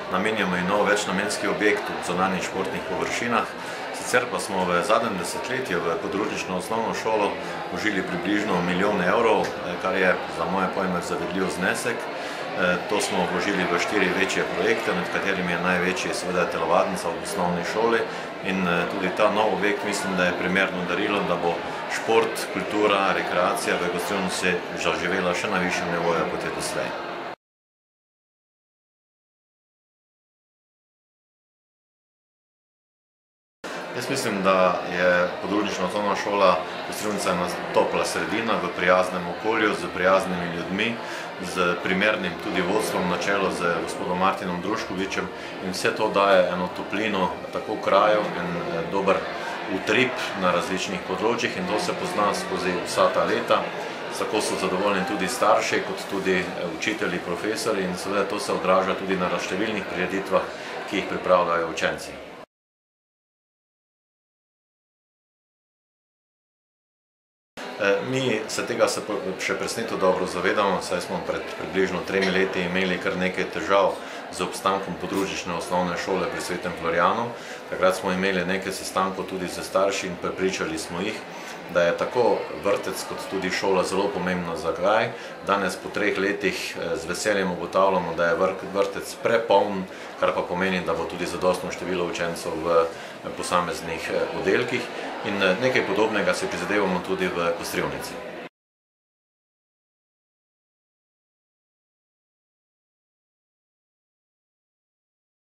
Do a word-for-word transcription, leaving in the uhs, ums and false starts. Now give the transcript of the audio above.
namenjamo in nov večnamenski objekt v zunanjih športnih površinah. Sicer pa smo v zadnjem desetletju v podružnično osnovno šolo vložili približno milijon evrov, kar je za moje pojme zavidljiv znesek. To smo vložili v štiri večje projekte, med katerimi je največji seveda telovadnica v osnovni šoli in tudi ta nov objekt mislim, da je primerno darilo, da bo šport, kultura, rekreacija v Gostilnici zaživela še na višjem nivoju, kot je doslej. Jaz mislim, da je podružnična osnovna šola Gostilnica ena topla sredina v prijaznem okolju, z prijaznimi ljudmi, z primernim tudi vodstvom na čelu z gospodom Martinom Druškovičem in vse to daje eno toplino tako kraju in dober utrip na različnih področjih in to se pozna skozi vsa ta leta. Tako so zadovoljni tudi starši, kot tudi učitelji, profesori in seveda to se odraža tudi na številnih prireditvah, ki jih pripravljajo učenci. Mi se tega še presneto dobro zavedamo, saj smo pred približno tremi leti imeli kar nekaj težav z obstankom podružnične osnovne šole pri Svetem Florjanu. Takrat smo imeli nekaj sestankov tudi s starši in prepričali smo jih, da je tako vrtec kot tudi šola zelo pomembna za kraj. Danes po treh letih z veseljem ugotavljamo, da je vrtec prepoln, kar pa pomeni, da bo tudi zadostno število učencev v posameznih oddelkih in nekaj podobnega si prizadevamo tudi v Kostrivnici.